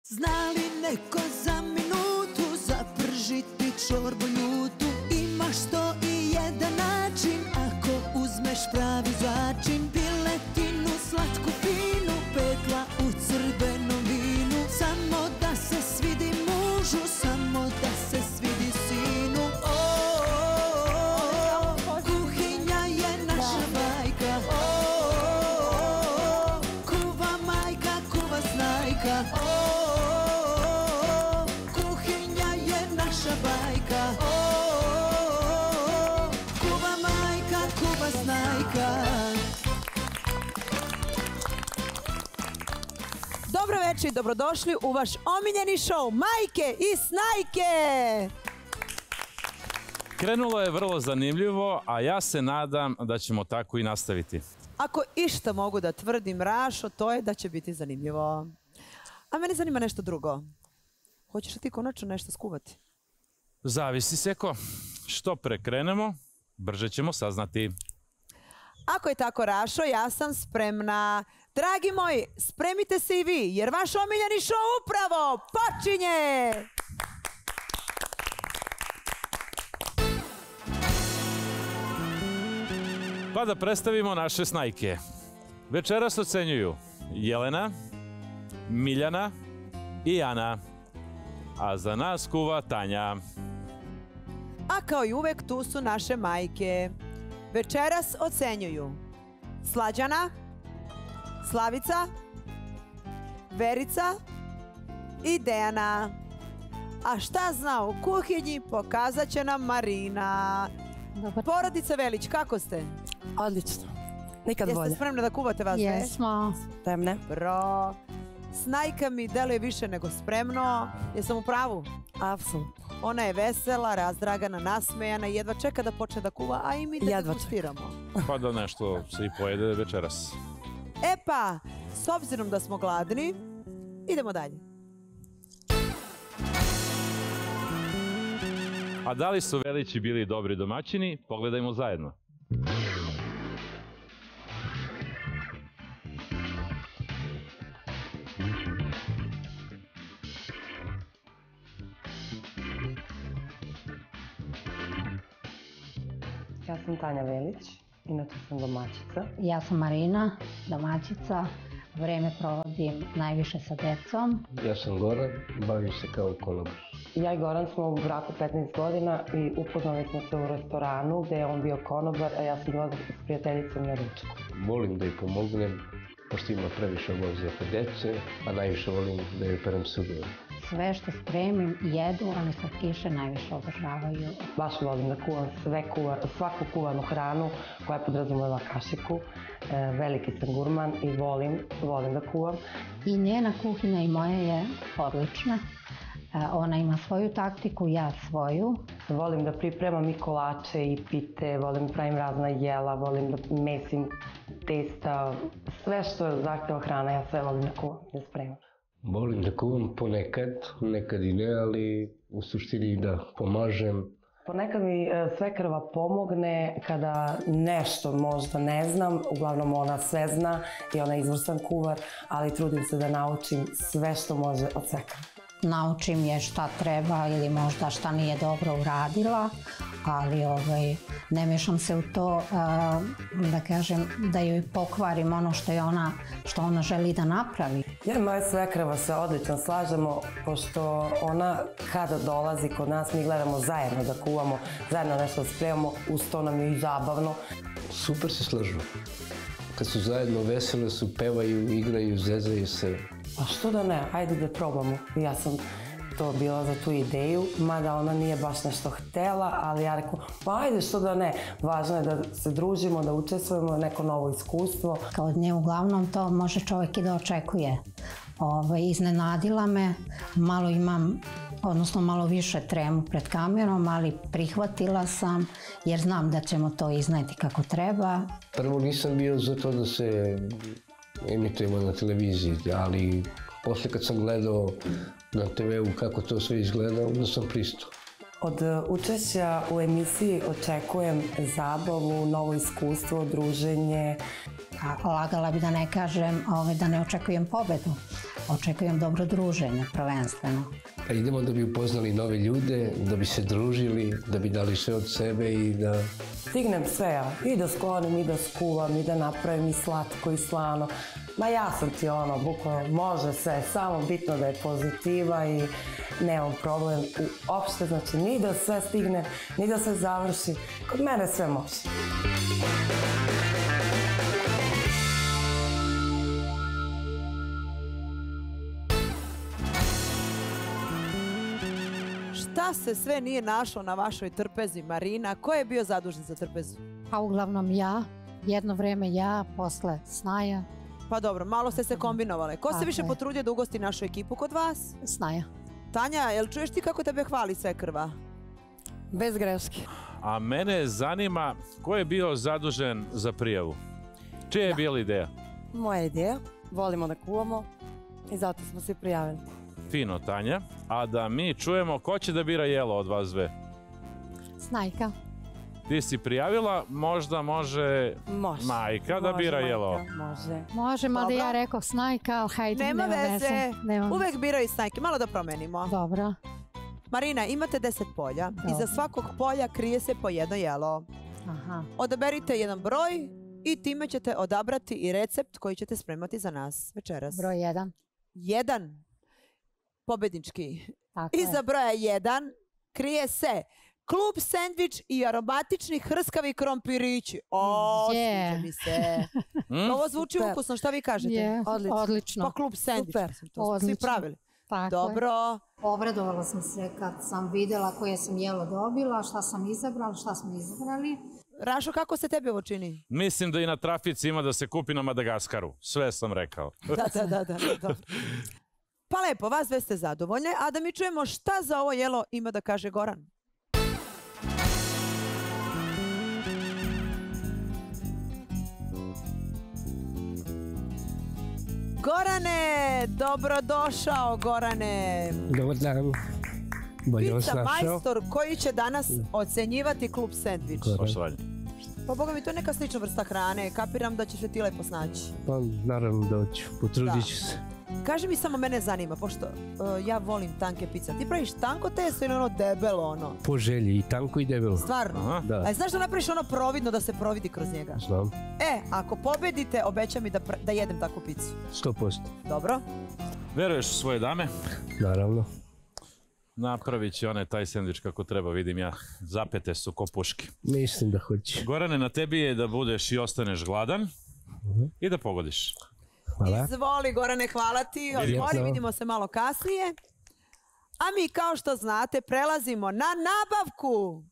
Zna li neko za minutu zapržiti čorbu ljutu? Imaš 101 način ako uzmeš pravi začin. Piletinu slatku finu, pekla u crvenom vinu. Samo da se svidi mužu, samo da se svidi sinu. Kuhinja je naša bajka. Kuva majka, kuva snajka. Kuhinja je naša bajka. Kuva majka, kuva snajka. Dobro večer i dobrodošli u vaš omiljeni show Majke i Snajke! Krenulo je vrlo zanimljivo, a ja se nadam da ćemo tako i nastaviti. Ako išta mogu da tvrdim, Rašo, to je da će biti zanimljivo. A mene zanima nešto drugo. Hoćeš li ti konačno nešto skuvati? Zavisi, Seko. Što pre krenemo, brže ćemo saznati. Ako je tako, Rašo, ja sam spremna. Dragi moji, spremite se i vi, jer vaš omiljeni show upravo počinje! Pa da predstavimo naše snajke. Večeras ocenjuju Jelena, Miljana i Ana. A za nas kuva Tanja. A kao i uvek, tu su naše majke. Večeras ocenjuju Slađana, Slavica, Verica i Dejana. A šta zna u kuhinji pokazat će nam Marina. Porodica Velić, kako ste? Odlično. Nikad bolje. Jeste spremne da kuvate vas? Jesmo. Spremne. Bro. Snajka mi deluje više nego spremno. Jesam u pravu? Apsolutno. Ona je vesela, razdragana, nasmejana i jedva čeka da počne da kuva, a i mi da degustiramo. Pa da nešto se i pojede večeras. E pa, s obzirom da smo gladni, idemo dalje. A da li su Velići bili dobri domaćini? Pogledajmo zajedno. Ja sam Tanja Velić, inače sam domaćica. Ja sam Marina, domaćica. Vreme provodim najviše sa decom. Ja sam Goran, bavim se kao konobar. Ja i Goran smo u braku 15 godina i upoznali smo se u restoranu gde je on bio konobar, a ja sam bila s prijateljicom na ručku. Volim da joj pomognem, pošto ima previše obaveza kod dece, a najviše volim da joj perem sudove. Sve što spremim jedu, ali slatkiše najviše obožavaju. Baš volim da kuvam svaku kuvanu hranu koja podrazumeva kašiku. Veliki sam gurman i volim da kuvam. I njena kuhinja i moja je odlična. Ona ima svoju taktiku, ja svoju. Volim da pripremam i kolače i pite, volim da pravim razna jela, volim da mesim testa, sve što zahteva hrana, ja sve volim da kuvam, da spremam. Volim da kuvam ponekad, nekad i ne, ali u suštini da pomažem. Ponekad mi svekrva pomogne kada nešto možda ne znam, uglavnom ona sve zna i ona je izvrstan kuvar, ali trudim se da naučim sve što može od svekrva. Naučim je šta treba ili možda šta nije dobro uradila, ali ne mešam se u to, da kažem, da joj pokvarim ono što ona želi da napravi. Ja i moja svekrva se odlično slažemo, pošto ona kada dolazi kod nas mi gledamo zajedno da kuvamo, zajedno nešto spremamo, uz to nam je i zabavno. Super se slažu. Kad su zajedno vesele su, pevaju, igraju, zezaju se. A što da ne, ajde da probamo. Ja sam to bila za tu ideju, mada ona nije baš nešto htela, ali ja rekao, pa ajde što da ne, važno je da se družimo, da učestvujemo, neko novo iskustvo. Kao nje uglavnom to može čovjek i da očekuje. Iznenadila me, malo imam, odnosno malo više tremu pred kamerom, ali prihvatila sam jer znam da ćemo to izneti kako treba. Prvo nisam bio za to da se emitujemo na televiziji, ali posle kad sam gledao na TV-u kako to sve izgleda, onda sam pristao. Od učešća u emisiji očekujem zabavu, novo iskustvo, druženje. Lagala bi da ne kažem da ne očekujem pobedu. Očekujem dobro druženje, prvenstveno. Pa idemo da bi upoznali nove ljude, da bi se družili, da bi dali sve od sebe i da... Stignem sve ja. I da sklonim, i da skuvam, i da napravim i slatko i slano. Ma ja sam ti bukvalno može sve, samo bitno da je pozitiva i nemam problem uopšte, znači ni da sve stigne, ni da sve završi. Kod mene sve može. Šta se sve nije našlo na vašoj trpezi, Marina? Ko je bio zadužen za trpezu? A uglavnom ja, jedno vreme ja, posle Snaja. Pa dobro, malo ste se kombinovale. Ko se više potrudio da ugosti našu ekipu kod vas? Snaja. Tanja, jel čuješ ti kako tebe hvali Sekrva? Bez greške. A mene zanima ko je bio zadužen za prijavu. Čija je bila ideja? Moja ideja. Volimo da kuvamo i zato smo se prijavili. Fino, Tanja. A da mi čujemo ko će da bira jelo od vas dve. Snajka. Ti si prijavila, možda može majka da bira jelo. Može. Može, mada ja rekao Snajka, ali hajde, Nema veze. Nema Uvek biraju Snajke. Malo da promenimo. Dobro. Marina, imate 10 polja. Dobro. Iza svakog polja krije se po jedno jelo. Aha. Odaberite jedan broj i time ćete odabrati i recept koji ćete spremati za nas večeras. Broj 1. 1. Pobednički. Tako je. Iza broja 1 krije se klub sendvič i aromatični hrskavi krompirići. Sviđa mi se. Ovo zvuči ukusno, šta vi kažete? Je, odlično. Pa klub sendvič. To smo svi pravili. Tako Dobro. Obradovala sam se kad sam vidjela koje sam jelo dobila, šta sam izabrala, šta smo izabrali. Rašo, kako se tebi ovo čini? Mislim da i na trafici ima da se kupi na Madagaskaru. Sve sam rekao. Da, dobro. Pa lepo, vas dve ste zadovoljne, a da mi čujemo šta za ovo jelo ima da kaže Goran. Gorane, dobrodošao Gorane. Dobar dan. Bolje vas Pizza našao. majstor koji će danas ocenjivati klub sendvič. Poštovanje. Pa boga mi, to je neka slična vrsta hrane, kapiram da ćeš se ti lepo snaći. Pa naravno da ću, potrudit ću se. Kaži mi samo, mene zanima, pošto ja volim tanke pizza. Ti praviš tanko testo ili ono debelo ono? Po želji, i tanko i debelo. Stvarno? Aha. Da. A znaš da napraviš ono providno da se providi kroz njega? Znam, Ako pobedite, obeća mi da jedem takvu pizzu. 100%. Dobro? Veruješ u svoje dame? Naravno. Napravit će one taj sendvič kako treba, vidim ja. Zapete su ko puške. Mislim da hoće. Gorane, na tebi je da budeš i ostaneš gladan i da pogodiš. Hvala. Izvoli Gorane, hvala ti. Odmori, vidimo se malo kasnije. A mi, kao što znate, prelazimo na nabavku.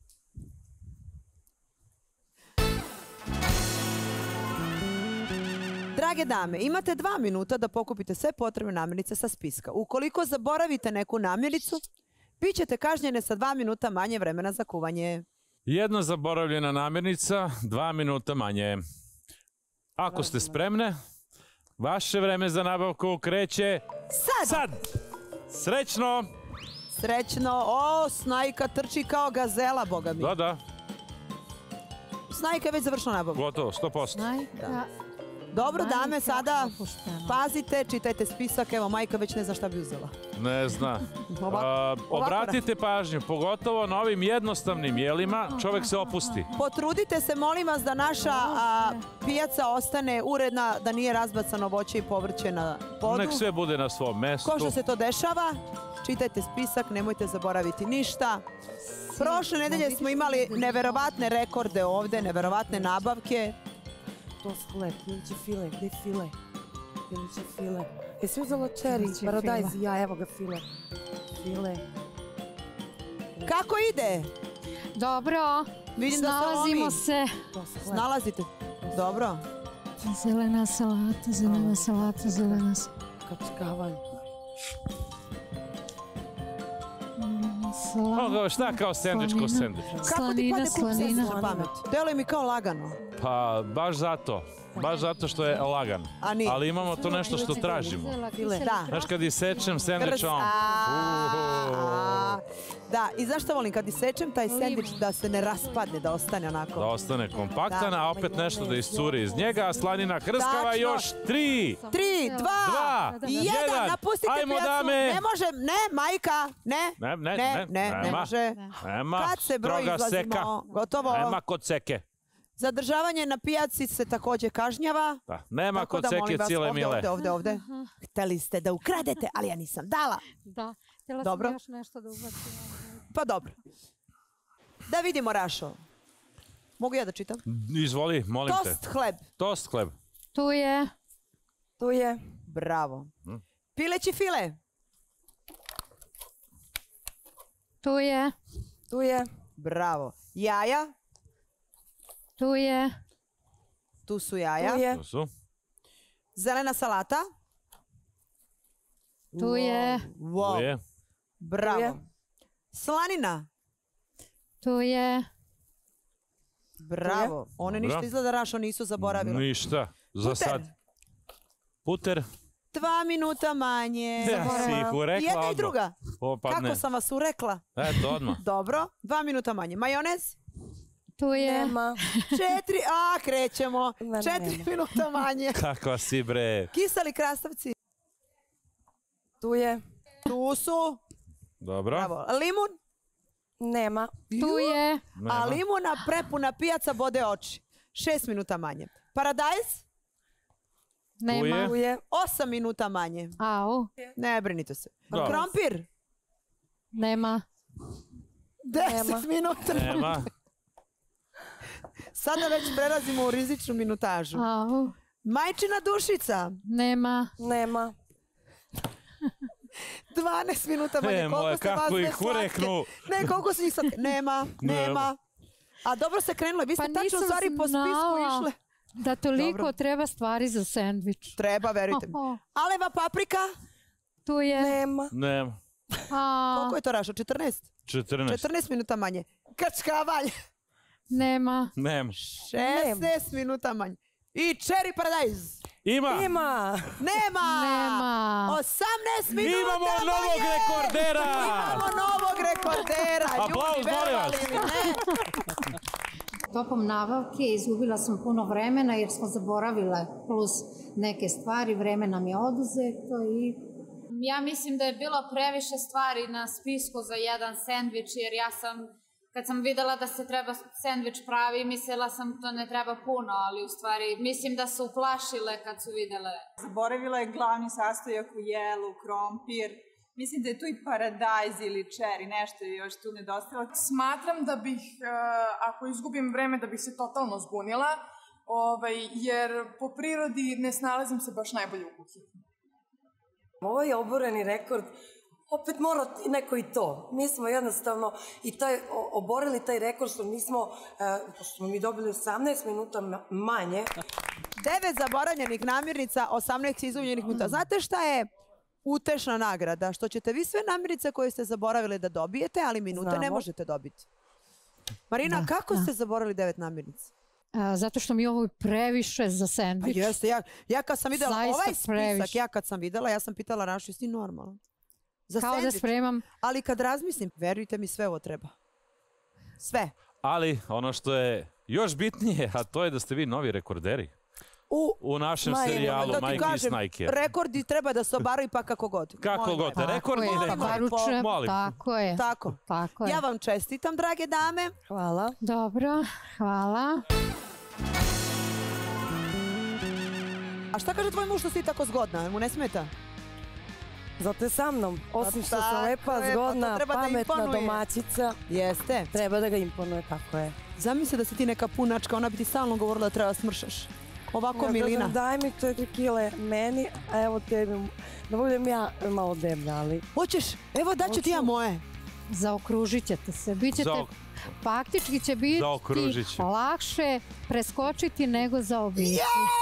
Drage dame, imate 2 minuta da pokupite sve potrebne namirnice sa spiska. Ukoliko zaboravite neku namirnicu, bit ćete kažnjene sa 2 minuta manje vremena za kuvanje. Jedna zaboravljena namirnica, 2 minuta manje. Ako ste spremne, vaše vreme za nabavku kreće sad! Srećno! Srećno. O, Snajka trči kao gazela, boga mi. Da. Snajka je već završila nabavku. Gotovo, 100%. Snajka. Dobro, dame, sada Opušteno. pazite, čitajte spisak. Evo, majka već ne zna šta bi uzela. Ne zna. Ovako Obratite pažnju, pogotovo na ovim jednostavnim jelima, čovjek se opusti. Potrudite se, molim vas, da naša pijaca ostane uredna, da nije razbacano voće i povrće na podu. Nek sve bude na svom mestu. Ko što se to dešava, čitajte spisak, nemojte zaboraviti ništa. Prošle nedelje smo imali neverovatne rekorde ovde, neverovatne nabavke. To su hleb, piliće file, gdje je file? Piliće file. Jesi uzela čeri, paradajz i ja, evo ga file. File. Kako ide? Dobro, Vidim da se snalazimo lomi. se. To su hleb. Snalazite. Dobro. Zelena salata, zelena salata, zelena salata. Kačkavalj. Šta kao sendvič ko sendvič? Kako ti padne klub slanina. sendvič na pamet? Deluje mi kao lagano. Pa baš zato. baš zato što je lagan. A nije. Ali imamo to nešto što tražimo. Da. Znaš, kad isečem sendvič, on... Da, i zašto volim kad isečem taj sendvič da se ne raspadne, da ostane onako. Da ostane kompaktan, a opet nešto da iscuri iz njega, a slanina hrskava još 3, 3, 2, 1, napustite pijacu. Ne može, ne, majka, ne može. Nema, Kad se broj izlazimo, gotovo. Nema kod seke. Zadržavanje na pijaci se također kažnjava. Da, nema kod seke cijele mile. Ovdje. Hteli ste da ukradete, ali ja nisam dala. Da, htjela sam još nešto da ubacim. Pa dobro. Da vidimo, Rašo. Mogu ja da čitam? Izvoli, molim te. Tost hleb. Tost hleb. Tu je. Bravo. Pileći file. Tu je. Bravo. Jaja. Tu su jaja. Tu su. Zelena salata. Tu je. Wow. Bravo. Slanina. Tu je. Bravo. One ništa izgleda, Rašo, nisu zaboravile. Ništa. Za sad. Puter. 2 minuta manje. Si ih urekla Jedna i druga. Kako sam vas urekla? Eto, odmah. Dobro. 2 minuta manje. Majonez? Tu je. Nema. 4, krećemo. 4 minuta manje. Kakva si, bre. Kiseli krastavci? Tu je. Tu su. Dobro. Bravo. Limun? Nema. Tu je. A limuna prepuna pijaca bode oči. 6 minuta manje. Paradajz? Nema. Tu je. 8 minuta manje. Au. Ne brinite se. Dobro. Krompir? Nema. 10 minuta. Nema. Sada već prelazimo u rizičnu minutažu. Au. Majčina dušica? Nema. 12 minuta manje. Moja, kako ih ureknu. Ne, koliko su njih sad? Nema. A dobro se krenulo. Vi ste tačno stvari po spisku išle. Da toliko treba stvari za sendvič. Treba, verujte mi. Aleva paprika? Tu je. Nema. Koliko je to, Rašo? 14? 14 minuta manje. Krčkavalj? Nema. 16 minuta manje. I cherry paradajz? Ima. Nema. 18 minuta Imamo novog rekordera. Aplauz, molim vas. Tokom nabavke izgubila sam puno vremena jer smo zaboravile plus neke stvari, vreme nam je oduzeto i... Ja mislim da je bilo previše stvari na spisku za jedan sendvič jer ja sam, kad sam videla da se treba sendvič pravi, mislila sam to ne treba puno, ali u stvari mislim da su uplašile kad su videle. Zaboravila je glavni sastojak u jelu, krompir. Mislim da je tu i paradajz ili čeri, nešto je još tu nedostajalo. Smatram da bih, ako izgubim vreme, da bih se totalno zbunila, jer po prirodi ne snalazim se baš najbolje u kuhinji. Ovo je oboreni rekord. Opet mora neko i to. Mi smo jednostavno oborili taj rekord što nismo, pošto smo mi dobili 18 minuta manje. 9 zaboravljenih namirnica, 18 izgubljenih minuta. Znate šta je utešna nagrada? Što ćete vi sve namirnice koje ste zaboravili da dobijete, ali minute ne možete dobiti. Marina, kako ste zaboravili 9 namirnica? Zato što mi ovo je previše za sendvič. Pa jeste, ja kad sam videla Zaista ovaj spisak, ja sam pitala Rašu, jesi ti normalno? Za kao sendvič. Da spremam. Ali kad razmislim, verujte mi, sve ovo treba. Sve. Ali ono što je još bitnije, a to je da ste vi novi rekorderi. U našem serijalu Majke i Snajke. Rekordi treba da se obaraju pa kako god. Kako god, rekord i rekord. Tako je. Ja vam čestitam, drage dame. Hvala. Dobro, hvala. A šta kaže tvoj muž što si tako zgodna? Mu ne smeta? Zato je sa mnom. Osim što sam lepa, zgodna, pametna domaćica. Jeste. Treba da ga imponuje, tako je. Zamisli da si ti neka punačka, ona bi ti stalno govorila da treba smršaš. Ovako milina. Ja daj mi 4 kile meni, a evo tebi, da budem ja malo deblja, ali... Hoćeš? Evo daću ti ja moje. Zaokružit ćete se. Faktički će biti lakše preskočiti nego zaobići.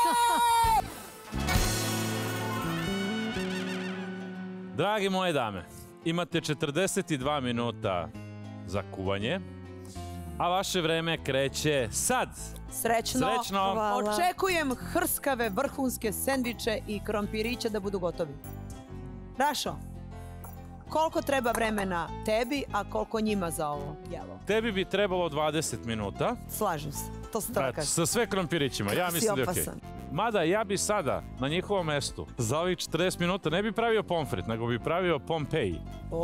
Dragi moje dame, imate 42 minuta za kuvanje. A vaše vreme kreće sad. Srećno. Srećno. Očekujem hrskave vrhunske sendviče i krompiriće da budu gotovi. Rašo, koliko treba vremena tebi, a koliko njima za ovo jelo? Tebi bi trebalo 20 minuta. Slažem se, to se tako kaže. Sa sve krompirićima, ja mislim da je okej. Mada ja bi sada na njihovom mestu za ovih 40 minuta ne bi pravio pomfrit, nego bi pravio pompeji.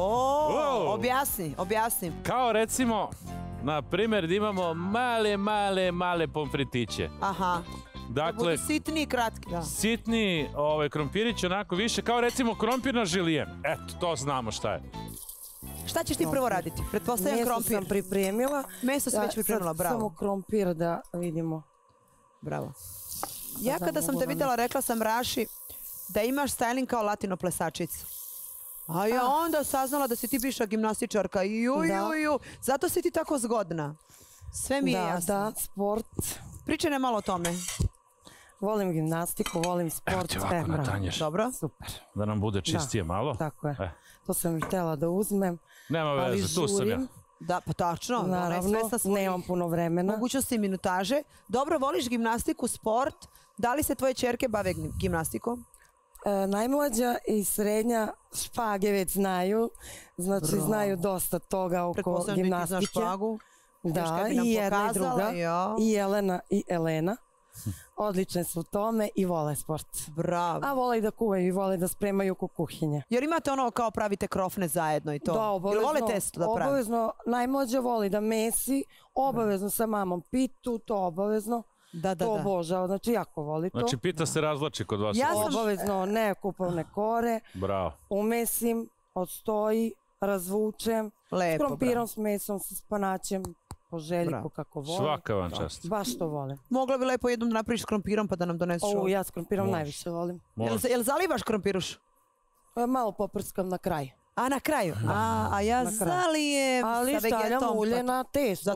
Objasni. Kao recimo, na primjer, da imamo male pomfritiće. Aha. Dakle, budu sitni i kratki. Sitni krompirić, onako više kao recimo krompir na žilijen. Eto, to znamo šta je. Šta ćeš ti prvo raditi? Pretpostavljam krompir. Meso sam pripremila. Meso si već pripremila, bravo. Samo krompir da vidimo. Bravo. Ja kada sam te vidjela, rekla sam Raši da imaš styling kao latino plesačica. A ja onda saznala da si ti bivša gimnastičarka. Zato si ti tako zgodna. Sve mi je jasno. Da, sport. Pričaj ne malo o tome. Volim gimnastiku, volim sport. Evo ti ovako na tanjir. Dobro. Super. Da nam bude čistije malo. Tako je. To sam htjela da uzmem. Nema veze, tu sam ja. Da, pa tačno. Naravno, nemam puno vremena. Mogućnosti minutaže. Dobro, voliš gimnastiku, sport. Da li se tvoje ćerke bave gimnastikom? Najmlađa i srednja špage već znaju. Znači znaju dosta toga oko gimnastike. Znaš špagu. Da, i jedna i druga. I Jelena i Elena. Odlične su u tome i vole sport. Bravo. A vole i da kuvaju i vole da spremaju kuhinje. Jer imate ono kao pravite krofne zajedno i to? Da, obavezno. Ili vole testo da pravi? Obavezno. Najmlađa voli da mesi. Obavezno sa mamom pitu, to obavezno. To obožava, znači jako voli to. Znači pita se razvlači kod vas. Obavezno ne kupovne kore. Bravo. Umesim, odstoji, razvučem. S krompirom, s mesom, s spanaćem. Po željiku kako volim. Svaka vam čast. Baš to volim. Mogla bi lepo jednom napraviš s krompirom pa da nam doneseš ovo. Ja s krompirom najviše volim. Jel zalivaš krompiruš? Malo poprskam na kraju. A na kraju? A ja zalijem sa vegetom. Ali stavljam ulje na testo.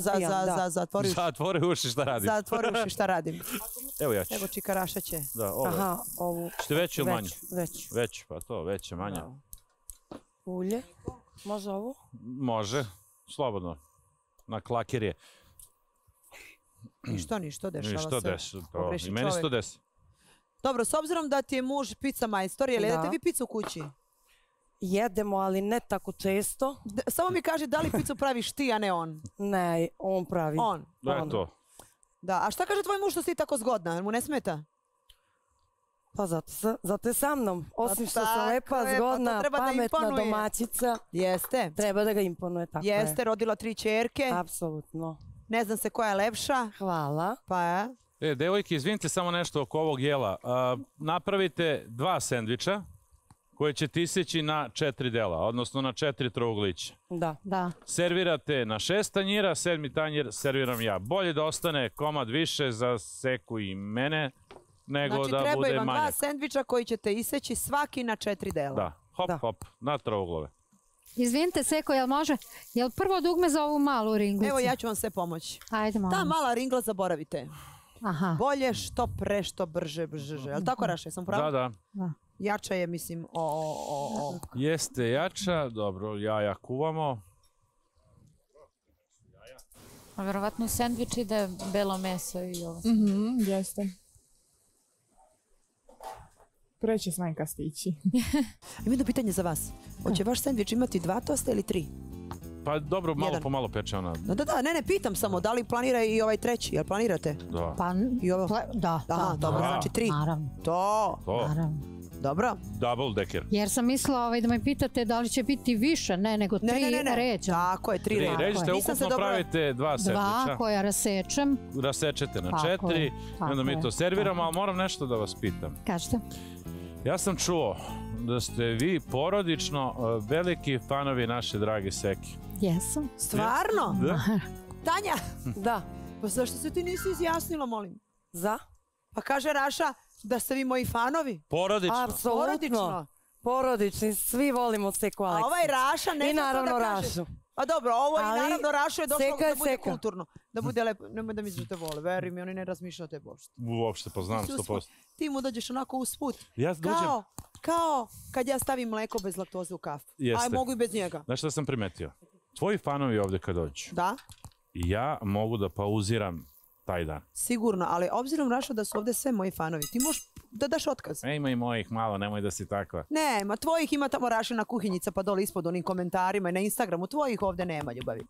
Zatvori uši šta radim. Zatvori uši šta radim. Evo ja ću. Evo čikaraša će. Aha, ovu. Ćete veću ili manju? Već. Već, pa to, veće, manja. Ulje. Može ovu? Može, slobodno. Na klakir je. Ništa, dešava se. I meni se to desi. Dobro, s obzirom da ti je muž pizza majstor, jel jedete vi picu u kući? Jedemo, ali ne tako često. Samo mi kaži da li picu praviš ti, a ne on? Ne, on pravi. On? Da je to. Da, a šta kaže tvoj muž što si tako zgodna? Jel mu ne smeta? Pa zato je sa mnom. Osim što sam lepa, zgodna, pametna domaćica. Jeste. Treba da ga imponuje, tako je. Jeste, rodila 3 ćerke. Apsolutno. Ne znam se koja je lepša. Hvala. Pa je. Devojke, izvinite samo nešto oko ovog jela. Napravite 2 sendviča koje ćete iseći na 4 dela, odnosno na 4 trouglića. Da. Servirate na 6 tanjira, 7. tanjir serviram ja. Bolje da ostane komad više za seku i mene, nego da bude manjak. Znači treba vam 2 sendviča koji ćete iseći svaki na 4 dela. Da, hop, na trouglove. Izvinite, Seko, jel može? Jel prvo dugme za ovu malu ringlicu? Evo, ja ću vam sve pomoći. Ajde, molim. Ta mala ringla zaboravite. Aha. Bolje što pre, što brže. Jel tako, Raša? Sam pravo? Da. Jača je, mislim, Jeste jača, dobro, jaja kuvamo. A verovatno sendvič ide belo meso i ovo. Jeste. Preće snajka stići. Imam jedno pitanje za vas. Hoće vaš sendvič imati 2 tosta ili 3? Pa dobro, malo po malo peče ona. Da, ne, pitam samo, da li planira i ovaj treći, jel planirate? Da. Pa, da. Aha, dobro, znači 3. Naravno. To. Naravno. Dobro. Double decker. Jer sam mislila da me pitate da li će biti više, nego 3 ređa. Tako je, 3 ređa. Ređite, ukupno pravite 2 sendviča. 2 koja rasečem. Rasečete na 4 i onda mi to serviramo, ali moram nešto da vas pitam. Kažete. Ja sam čuo da ste vi porodično veliki fanovi naše drage Seki. Jesam. Stvarno? Da. Tanja? Da. Pa zašto se ti nisi izjasnila, molim? Za? Pa kaže Raša da ste vi moji fanovi. Porodično. Apsolutno. Porodični, svi volimo Seku Aleksić. A ovaj Raša ne zna to da kaže. Rašu. A dobro, ovo i naravno Rašu je došlo da bude Seka. kulturno. Da bude lepo, nemoj da misliš da te vole, veri mi, oni ne razmišljaju te uopšte. Uopšte, pa znam 100%. Ti mu dođeš onako usput. Ja dođem. Kao kad ja stavim mleko bez laktoze u kafu. Jeste. A mogu i bez njega. Znaš šta sam primetio? Tvoji fanovi ovdje kad dođu. Da? ja mogu da pauziram taj dan. Sigurno, ali obzirom, Rašo, da su ovde sve moji fanovi, ti možeš da daš otkaz. Ima i mojih malo, nemoj da si takva. Nema, tvojih ima tamo Rašina kuhinjica pa dole ispod onim komentarima i na Instagramu, tvojih ovde nema, ljubavi.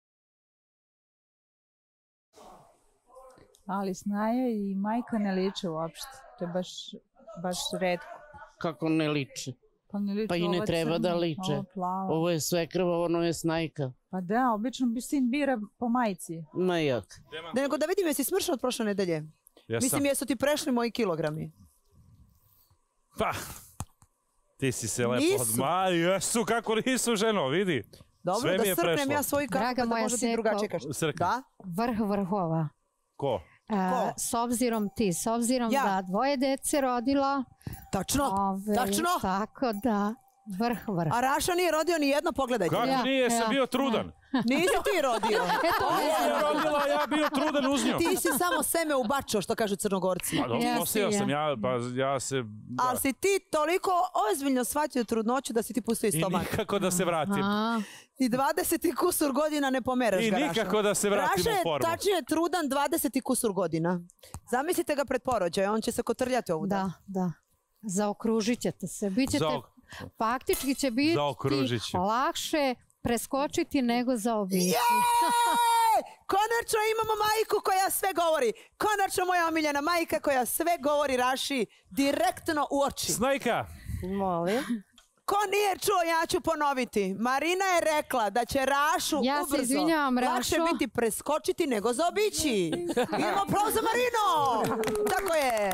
Ali Snaja i majka ne liče uopšte. To je baš retko. Kako ne liče? Pa i ne treba da liče. Ovo je sve krvo, ono je Snajka. Pa da, obično bi sin bira po majci. Ma jak. Nego da vidim, jesi smršao od prošle nedelje? Mislim, jesu ti prešli moji kilogrami? Pa, ti si se lepo odmali. Jesu, kako nisu, ženo, vidi. Dobro, da srpnem ja svoj kako da možda ti drugačije kažeš. Da? Vrh vrhova. Ko? S obzirom da dvoje dece rodila. Tačno. Tako da, vrh. A Raša nije rodio ni jedno, pogledajte. Kako nije, sam bio trudan. Nisi ti rodio. Ona je rodila, ja bio trudan uz nju. Ti si samo seme ubačao, što kažu Crnogorci. Pa dobro, nosio sam, ja se... Ali si ti toliko ozbiljno shvatio trudnoću da si ti pustio iz stomak. I nikako da se vratim. I 20 kusur godina ne pomeraš ga, Raša. I nikako da se vratim u formu. Raša je tačnije trudan 20 kusur godina. Zamislite ga pred porođaj, on će se kotrljati ovu. Da. Zaokružit ćete se. Faktički će biti lakše preskočiti nego zaobići. Konačno imamo majku koja sve govori. Konačno moja omiljena majka koja sve govori Raši direktno u oči. Snajka. Molim. Ko nije čuo, ja ću ponoviti. Marina je rekla da će Rašu ubrzo lakše biti preskočiti nego zaobići. Imamo aplauz za Marino. Tako je.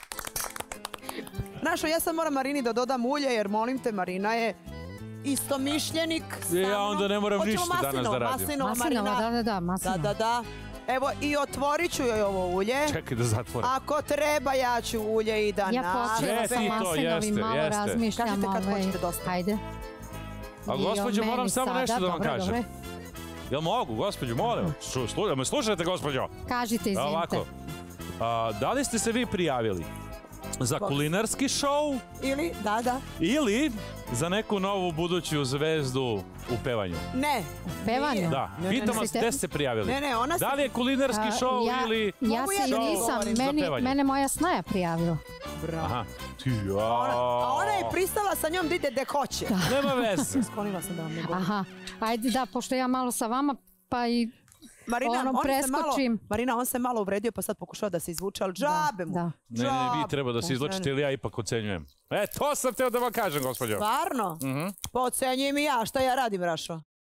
Našo, ja sad moram Marini da dodam ulje, jer molim te, Marina je istomišljenik sa mnom. Ja onda ne moram ništa danas da radim. Maslinovo, da. Evo, i otvorit ću joj ovo ulje. Čekaj da zatvorim. Ako treba, ja ću ulje i da Ja počela sa maslinovim, malo razmišljam. Kažete kad hoćete dosta. Ajde. A gospođo, moram samo nešto da vam kažem. Jel mogu, gospođo, molim? Me slušajte, gospođo? Kažite, izvinite. Ovako, da li ste se vi prijavili za kulinarski šou? Ili za neku novu buduću zvezdu u pevanju? Ne. U pevanju? Da. Pitam vas gde ste prijavili. Da li je kulinarski šou ili ja se nisam. Mene moja Snaja prijavila. Aha. A ona je pristala sa njom da ide gde hoće. Nema veze. Sklonila sam da vam ne govorim. Aha. Ajde, da, pošto ja malo sa vama, pa i preskočim. Marina, on se malo uvredio pa sad pokušao da se izvuče, ali džabe mu. Ne, vi treba da se izvučete ili ja ipak ocenjujem. To sam teo da vam kažem, gospođo. Stvarno? Pa ocenjujem i ja. Šta ja radim, Rašo?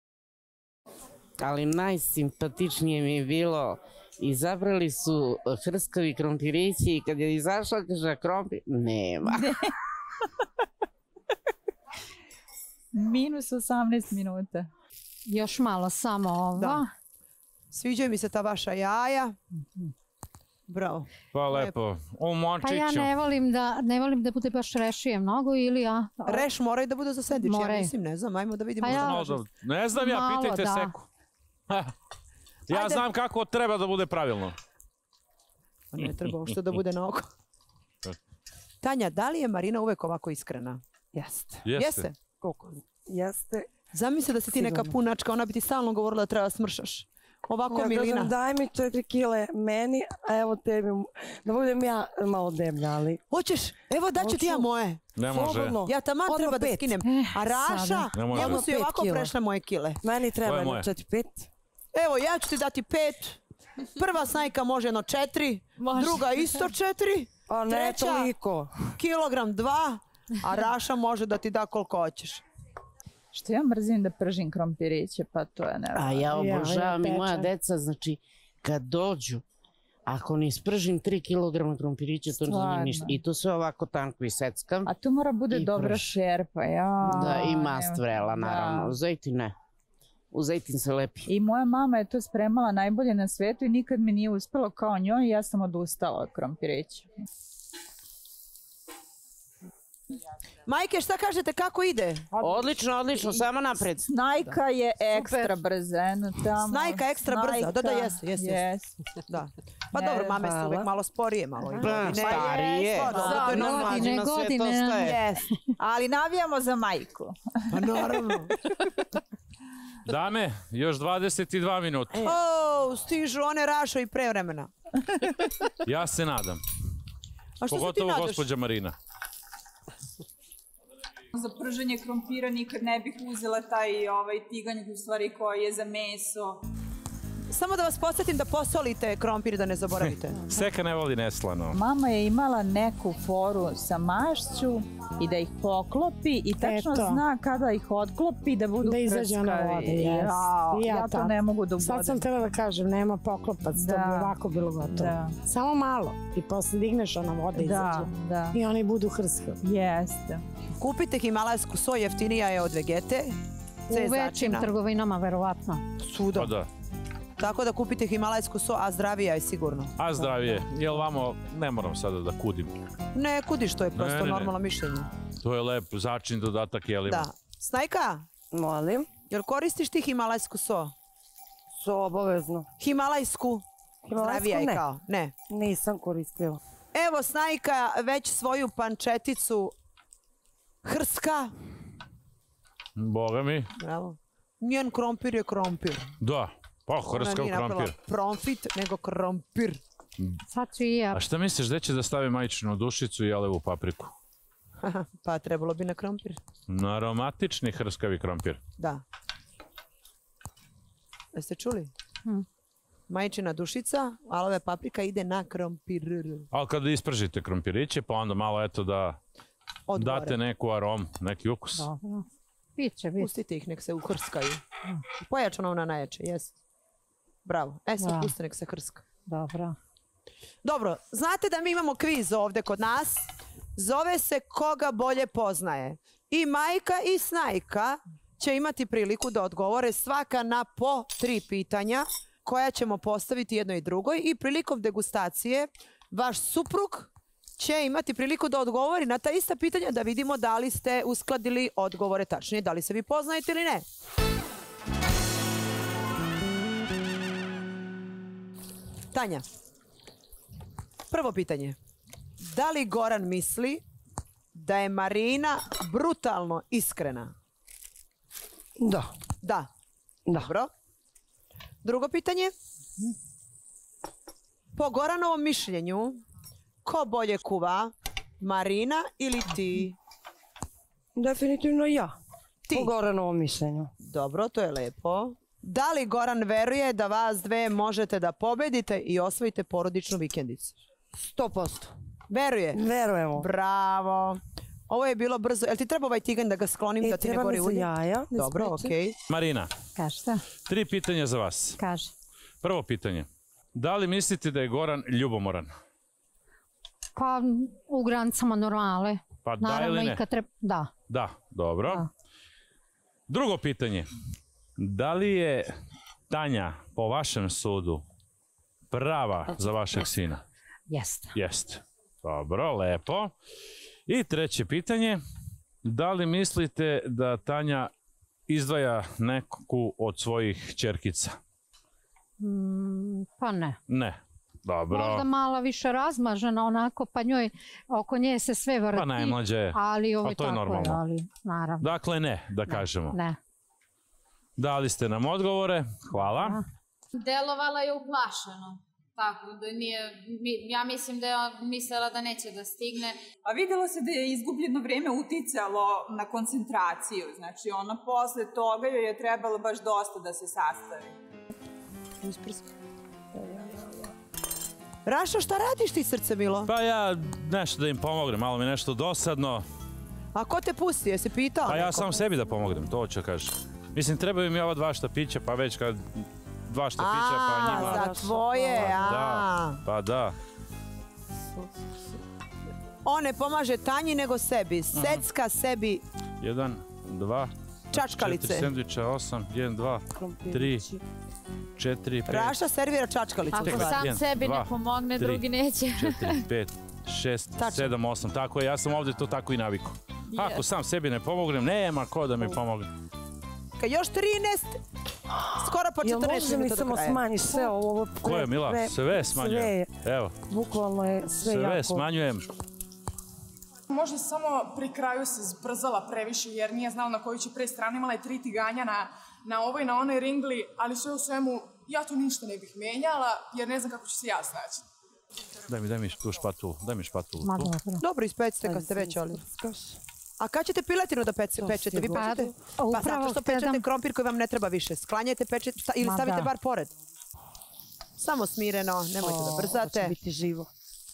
Ali najsimpatičnije mi je bilo, izabrali su hrskavi krompirići i kad je izašla, kaže krompir, nema. Minus 18 minuta. Još malo samo ovo. Sviđaju mi se ta vaša jaja. Bravo. Pa lepo. O, mončiću. Pa ja ne volim da bude baš rešije mnogo ili ja... Reš moraju da budu za sendvič, ja mislim, ne znam, ajmo da vidimo. Ne znam ja, pitajte Seku. Ja znam kako treba da bude pravilno. Ne treba uopšte da bude na oko. Tanja, da li je Marina uvek ovako iskrena? Jeste. Jeste? Koliko? Jeste. Zamisli da si ti neka punačka, ona bi ti stalno govorila da treba smršaš. Ovako Milina. Daj mi 4 kile meni, a evo tebi, da budem ja malo deblja, ali... Hoćeš? Evo daću ti ja moje. Ne može. Ja taman treba da skinem. A Raša, njemu su i ovako prešle moje kile. Meni treba jedno 4-5. Evo, ja ću ti dati 5. Prva Snajka može jedno 4, druga isto 4, treća kilogram 2, a Raša može da ti da koliko hoćeš. Što ja mrzim da pržim krompiriće, pa to je nevjerojatno. A ja obožavam i moja deca, znači kad dođu, ako ne ispržim 3 kg krompirića, to ne znam ništa. I to sve ovako tanko i seckam. A tu mora bude dobra šerpa, ja. Da, i mast vrela, naravno. U zejtin ne. U zejtin se lepi. I moja mama je to spremala najbolje na svetu i nikad mi nije uspelo kao njoj i ja sam odustala od krompirića. Majke, šta kažete, kako ide? Odlično, odlično, samo napred. Snajka je ekstra brza. Snajka ekstra brza, da, jeste. Pa dobro, mame su uvek malo sporije, malo i godine. Starije. Godine. Ali navijamo za majku. Pa naravno. Dame, još 22 minuta. Stižu one Rašo i pre vremena. Ja se nadam. A što se ti Pogotovo nadaš? gospođa Marina. Za pržanje krompira nikad ne bih uzela taj tiganj u stvari koji je za meso. Samo da vas podsjetim da posolite krompir, da ne zaboravite. Seka ne voli neslano. Mama je imala neku foru sa mašću i da ih poklopi i tačno zna kada ih otklopi da budu krskavi. Da izađe na vode, jes. Ja to ne mogu da ubodem. Sad sam htjela da kažem, nema poklopac, to bi ovako bilo gotovo. Samo malo i posle digneš ona voda izađe. I oni budu hrskavi. Jeste. Kupite himalajsku so, jeftinija je od Vegete. U većim trgovinama, verovatno. Svuda. Pa da. Tako da kupite himalajsku so, a zdravija je sigurno. A zdravije. Jel vamo, ne moram sada da kudim. Ne kudiš, to je prosto Ne. normalno mišljenje. To je lep začin dodatak jelima. Da. Snajka? Molim. Jel koristiš ti himalajsku so? So obavezno. Himalajsku? Zdravija je kao? Ne. Nisam koristila. Evo Snajka već svoju pančeticu hrska. Boga mi. Bravo. Njen krompir je krompir. Da. Pa, hrskav Ona nije napravila krompir. profit, nego krompir. Sad ću i ja. A šta misliš, gde će da stavi majčinu dušicu i jelevu papriku? Pa trebalo bi na krompir. Na aromatični hrskavi krompir. Da. Jeste čuli? Majčina dušica, alove paprika ide na krompir. Ali kada ispržite krompiriće, pa onda malo eto da date neku aromu, neki ukus. Dobro. Biće. Pustite ih, nek se uhrskaju. Pojačano ona najjače, jes. Bravo. Sad puste, nek se hrska. Dobro. Dobro, znate da mi imamo kviz ovdje kod nas. Zove se Koga bolje poznaje. I Majka i Snajka će imati priliku da odgovore svaka na po 3 pitanja koja ćemo postaviti jednoj i drugoj i prilikom degustacije vaš suprug će imati priliku da odgovori na ta ista pitanja da vidimo da li ste uskladili odgovore tačnije, da li se vi poznajete ili ne. Tanja, prvo pitanje. Da li Goran misli da je Marina brutalno iskrena? Da. Da. Dobro. Drugo pitanje. Po Goranovom mišljenju, ko bolje kuva, Marina ili ti? Definitivno ja. Ti? Po Goranovom mišljenju. Dobro, to je lepo. Da li Goran veruje da vas dve možete da pobedite i osvojite porodičnu vikendicu? 100%. Veruje? Verujemo. Bravo. Ovo je bilo brzo. Jel ti treba ovaj tiganj da ga sklonim da ti ne gori ulje? Treba mi za jaja. Dobro, okej. Marina, Kažete? 3 pitanja za vas. Kaže. Prvo pitanje. Da li mislite da je Goran ljubomoran? Pa u granicama normale. Pa da Naravno, ili ne? i kad treba... Da. Da, dobro. Drugo pitanje. Da li je Tanja, po vašem sudu, prava za vašeg sina? Jeste. Jeste. Dobro, lepo. I treće pitanje. Da li mislite da Tanja izdvaja neku od svojih ćerkica? Pa ne. Ne. Dobro. Možda malo više razmažena onako, pa njoj, oko nje se sve vrti. Pa najmlađa je. Ali Pa to je normalno. ali naravno. Dakle, ne, da kažemo. Ne. Dali ste nam odgovore. Hvala. Delovala je uplašeno. Tako da nije, ja mislim da je mislila da neće da stigne. A vidjelo se da je izgubljeno vrijeme uticalo na koncentraciju. Znači ona posle toga joj je trebalo baš dosta da se sastavi. Rašo, šta radiš ti, srce milo? Pa ja nešto da im pomognem, malo mi je nešto dosadno. A ko te pusti, jesi pitao? Pa ja sam sebi da pomognem, to ću kažem. Mislim, trebaju mi ova 2 štapića, pa već kad 2 štapića, pa njima... za tvoje, Da, pa da. On ne pomaže Tanji nego sebi. Secka sebi 1, 2, čačkalice. 4 sendviča, 8, 1, 2, 3, 4, 5... Raša servira čačkalicu. Ako sam sebi ne pomogne, drugi neće. 4, 5, 6, 7, 8, tako je, ja sam ovdje to tako i naviku. Ako sam sebi ne pomognem, nema ko da mi pomogne. Kad još 13, skoro po 14 minuta do kraja. Jel može mi samo smanjiš sve ovo? Ko je, Mila? Sve smanjujem. Evo. Bukvalno je sve jako. Sve smanjujem. možda samo pri kraju se zbrzala previše jer nije znala na koju će pre stranu. Imala je 3 tiganja na ovoj i na onoj ringli, ali sve u svemu ja tu ništa ne bih menjala jer ne znam kako ću se ja snaći. Daj mi tu špatulu, daj mi špatulu. Dobro, ispecite kad ste već, ali... A kad ćete piletinu da pečete? Vi pečete? Pa zato što pečete krompir koji vam ne treba više. Sklanjajte pečet ili stavite bar pored. Samo smireno, nemojte da brzate. Ovo će biti živo.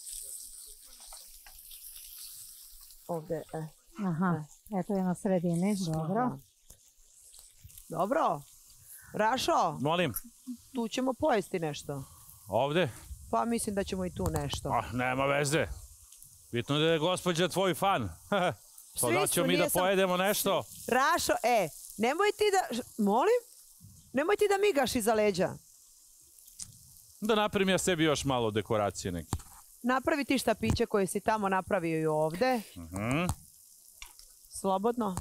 Ovde, Aha, eto je na sredini, dobro. Dobro. Rašo? Molim? Tu ćemo pojesti nešto. Ovde? Pa mislim da ćemo i tu nešto. Nema veze. Bitno da je gospođa tvoj fan. Pa da ćemo mi da pojedemo nešto. Rašo, nemoj ti da... Molim? Nemoj ti da migaš iza leđa. Da napravim ja sebi još malo dekoracije neke. Napravi ti štapiće koje si tamo napravio i ovde. Slobodno.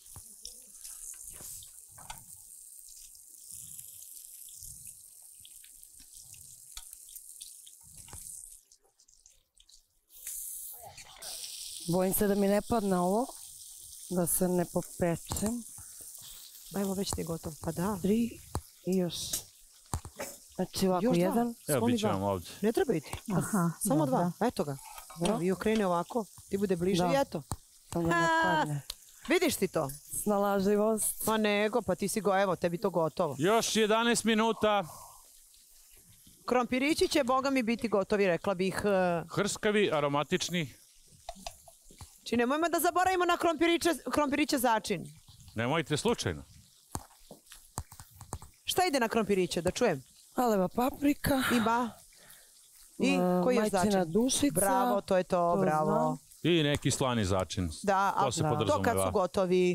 Bojim se da mi ne padne ovo, da se ne popečem. Evo, već ti je gotov, pa da. 3 i još. Znači ovako, 1. Evo, bit će vam ovdje. Ne treba iti. Samo 2, eto ga. I okreni ovako, ti bude bliže i eto. Vidiš ti to? Snalaživost. Pa nego, pa ti si evo, tebi to gotovo. Još 11 minuta. Krompirići će, boga mi, biti gotovi, rekla bih. Hrskavi, aromatični. Či nemojmo da zaboravimo na krompiriće začin. Nemojte slučajno. Šta ide na krompiriće, da čujem? Aleva paprika. I koji je začin? Majčina dušica. Bravo, to je to, bravo. I neki slani začin. Da, to se podrazumeva. To kad su gotovi.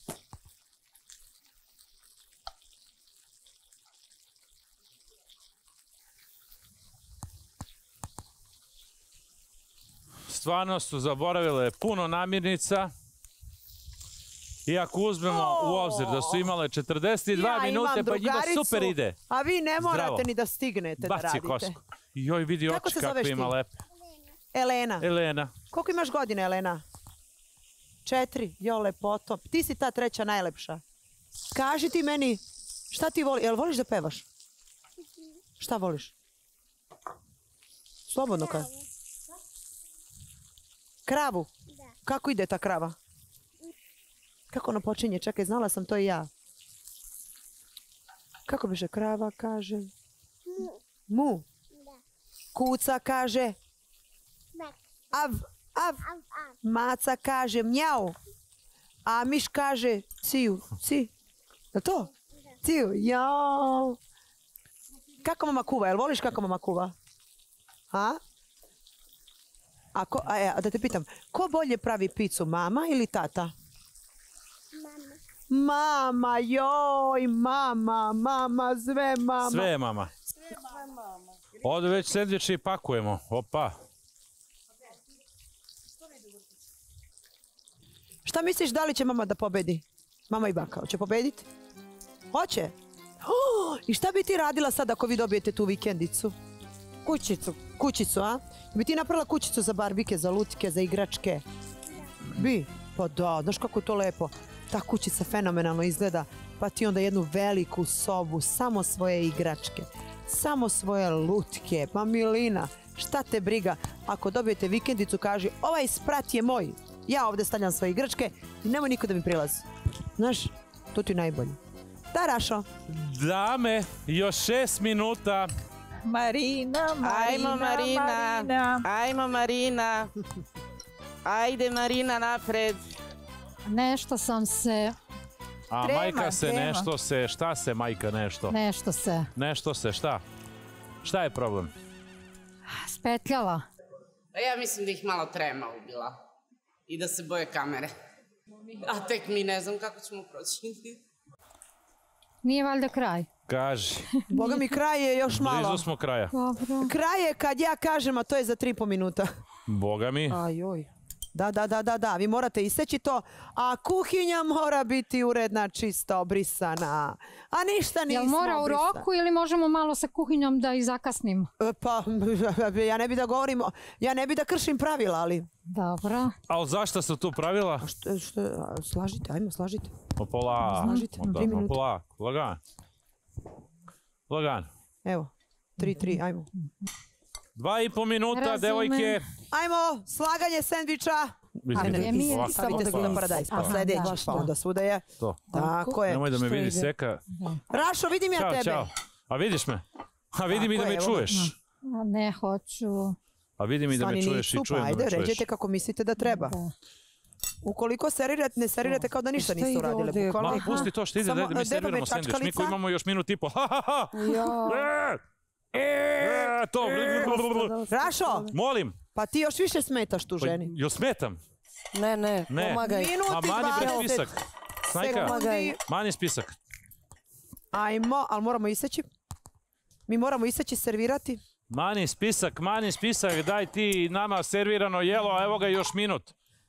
Stvarno su zaboravile puno namirnica. I ako uzmemo u obzir da su imale 42 minute, pa njima super ide. A vi ne morate ni da stignete da radite. Baci kosku. Joj, vidi oči kako ima lepe. Elena. Koliko imaš godine, Elena? 4, jo, lepoto. Ti si ta 3. najlepša. Kaži ti meni, šta ti voliš? Jel voliš da pevaš? Šta voliš? Slobodno kaži. Kravu? Kako ide ta krava? Kako ono počinje? Čekaj, znala sam to i ja. Kako biše krava kaže? Mu. Kuca kaže? Av. Maca kaže mjau. A miš kaže ciju. Je to? Ciju. Jao. Kako mama kuva? Jel voliš kako mama kuva? A da te pitam, ko bolje pravi picu, mama ili tata? Mama, joj, mama, sve mama. Sve je mama. Ovdje već sendviče pakujemo, opa. Šta misliš, da li će mama da pobedi? Mama i baka, hoće pobediti? Hoće? I šta bi ti radila sad ako vi dobijete tu vikendicu? Kućicu, a? Bi ti napravila kućicu za barbike, za lutke, za igračke? Bi? Pa da, znaš kako je to lepo. Ta kućica fenomenalno izgleda, pa ti onda jednu veliku sobu, samo svoje igračke, samo svoje lutke, pa milina, šta te briga. Ako dobijete vikendicu, kaži, ovaj sprat je moj, ja ovdje stavljam svoje igračke i nemoj niko da mi prilazi. Znaš, to ti najbolje. Da, Rašo? Dame, još 6 minuta. Ajmo Marina. Ajde Marina napred. Nešto sam se... A majka se nešto se, šta se majka nešto? Nešto se. Nešto se, šta? Šta je problem? Spetljala. Ja mislim da ih malo trema ubila. I da se boje kamere. A tek mi ne znam kako ćemo proći. Nije valjda kraj. Kaži. Boga mi, kraj je još malo. Blizu smo kraja. Kraj je kad ja kažem, a to je za 3,5 minuta. Boga mi. Ajoj. Da, vi morate iseći to, a kuhinja mora biti uredna, čista, obrisana, a ništa nismo obrisana. Jel mora u roku ili možemo malo sa kuhinjom da i zakasnimo? Pa, ja ne bi da govorim, ja ne bi da kršim pravila, ali... Dobro. Ali zašto su tu pravila? Slažite, ajmo, slažite. Pola. Slažite, 3 minuta. Pola, lagan. Evo, 3, ajmo. 2,5 minuta, devojke. Ajmo, slaganje sendviča. Samo da paradajz, pa sljedeći, pa onda svuda je. Tako je. Nemoj da me vidi seka. Rašo, vidim ja tebe. Ćao. A vidiš me? A vidi mi da me čuješ. Ne hoću. A vidi mi da me čuješ i čujem da me čuješ. Ajde, ređete kako mislite da treba. Ukoliko serirate, ne serirate kao da ništa niste uradili. Ma, pusti to što ide, da mi serviramo sendvič. Mi koji imamo još minut i po. To. Rašo! Molim. Pa ti još više smetaš tu ženi. Jel smetam? Ne, pomagaj. Minuti 20 sekundi. Mani spisak. Ajmo, ali moramo iseći. Mi moramo iseći, servirati. Mani spisak, daj ti nama servirano jelo, a evo ga još minut.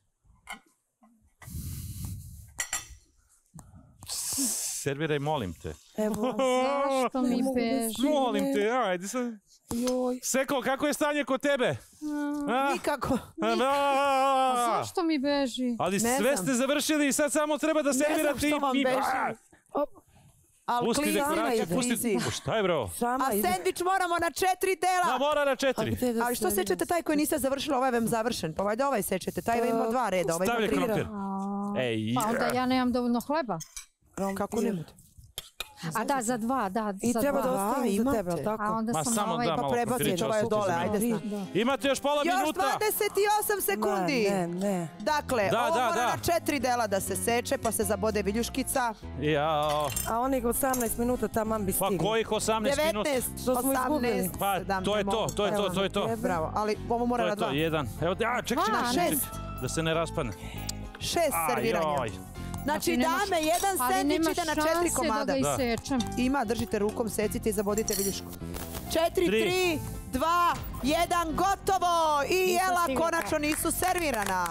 Serviraj, molim te. Zašto mi beži? Molim te, ajde sad. Seko, kako je stanje kod tebe? Nikako. A zašto mi beži? Ali sve ste završili i sad samo treba da servirate. Ne znam što vam beži. Pusti dekoraciju, pusti. Šta je, bro? A sendvič moramo na 4 dela. Mora na 4. Ali što sečete taj koji niste završili, ovaj vam završen. Pa vajda ovaj sečete, taj ima 2 reda, ovaj ima 3. Stavlja krompir. Pa onda ja nemam dovoljno hleba. Kako nemate? A da, za 2, da. I treba da ostavim za tebe, ali tako? A onda sam ovaj... Pa prebacite ovaj dole, ajde snad. Imate još pola minuta. Još 28 sekundi. Ne. Dakle, ovo mora na 4 dela da se seče, pa se zabode viljuškica. A onih 18 minuta taman bi stigli. Pa kojih 18 minuta? 19, 18, Pa to je to. Bravo, ali ovo mora na 2. To je to, 1. Evo, čekaj, da se ne raspadne. 6 serviranja. Znači, dame, jedan sendvič ide na 4 komada. Ali nema šanse da ga isečem. Ima, držite rukom, secite i zabodite viljušku. 4, 3, 2, 1, gotovo! I jela konačno nisu servirana.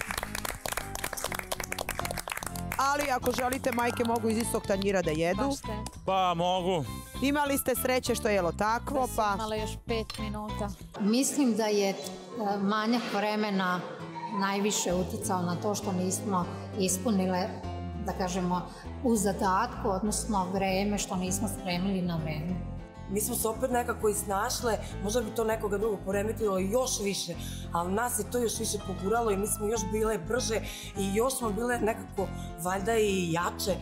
Ali ako želite, majke mogu iz istog tanjira da jedu. Pa mogu. Imali ste sreće što je jelo takvo, pa... Imala još 5 minuta. Mislim da je manjak vremena najviše uticao na to što nismo ispunile, da kažemo, u zadatku, odnosno vreme, što nismo spremili na vreme. Mi smo se opet nekako isnašle, možda bi to nekoga drugog poremetilo još više, ali nas je to još više poguralo i mi smo još bile brže i još smo bile nekako valjda i jače.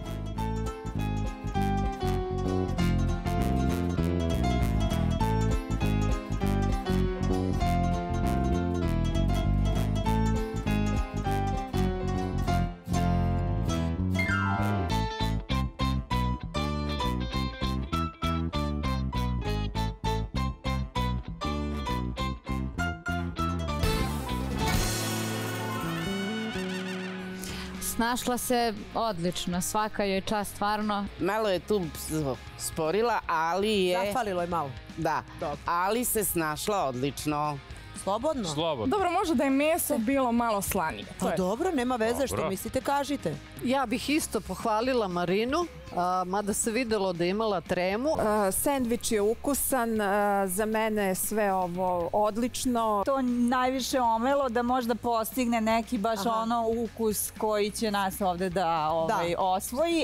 Snašla se odlično, svaka joj čast, stvarno. Malo je tu sporila, ali je... Zafalilo je malo. Da, ali se snašla odlično. Slobodno? Dobro, možda da je meso bilo malo slanije. Pa dobro, nema veze, što mislite, kažite. Ja bih isto pohvalila Marinu, mada se videlo da je imala tremu. Sendvič je ukusan, za mene je sve ovo odlično. To najviše omelo da možda postigne neki baš ono ukus koji će nas ovde da osvoji.